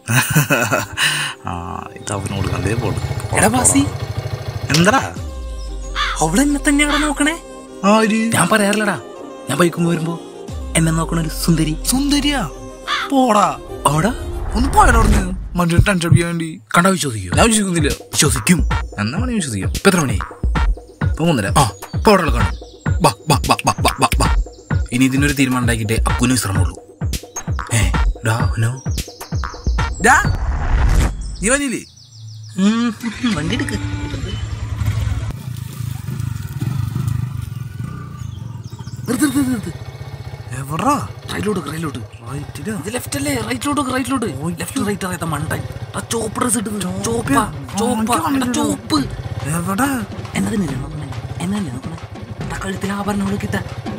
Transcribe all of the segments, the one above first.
ആ ഇത് അവനോട് കണ്ടേ പോണു. എടാ ബാസി, എന്താ അവളെ എന്നെ തന്നെയാടാ നോക്കണേ. ഞാൻ പറയാറില്ലടാ, ഞാൻ ബൈക്കുമ്പോ വരുമ്പോ എന്നെ നോക്കണ ഒരു സുന്ദരി. സുന്ദരിയാ? പോടാ ഓടാ ഒന്ന് പോയാലോർന്ന് മനുഷ്യൻ ടെൻഷൻ അടിക്കാൻ വേണ്ടി. കണ്ടാ വിശ്വസിക്കോ? ഞാൻ വിശ്വസിക്കുന്നില്ല. വിശ്വസിക്കും. എന്നാ വേണേ വിശ്വസിക്കാം. ഇപ്പൊ എത്ര മണി? ഇപ്പൊ 3:30. ആ പോടാ കാണും. ബാ ബാ ബാ ബാ ബാ ബാ ബാ. ഇനി ഇതിനൊരു തീരുമാനം ഉണ്ടാക്കിയിട്ട് അക്കുന് വിശ്രമമുള്ളൂ. നീ വന്നില്ലേ? വണ്ടി എടുക്ക്. എവറാ? റൈറ്റിലോട്ട്. ഇത് ലെഫ്റ്റ് അല്ലേ? റൈറ്റിലോട്ട്. ലെഫ്റ്റ് റൈറ്റ് അറിയാത്ത മണ്ടൻ. ചോപ്പ് ഡ്രസ് ഇട്ട് ചോപ്പ്. എവിടാ? എന്നതല്ലേ നോക്കണേ? കഴുത്തിൽ ആഭരണം കിട്ടാ.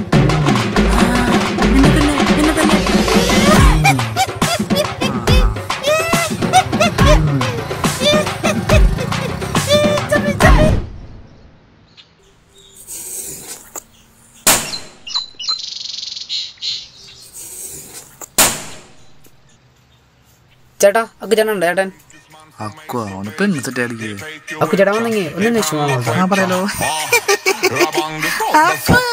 ചേട്ടാ അക്കുചേട്ടനുണ്ട് ചേട്ടൻ. അക്കു അവനിപ്പോ എന്ത് സെറ്റ് അടിക്കുക? അക്കുചേട്ടാ വന്നെങ്കിൽ ഒന്നും പറയാലോ.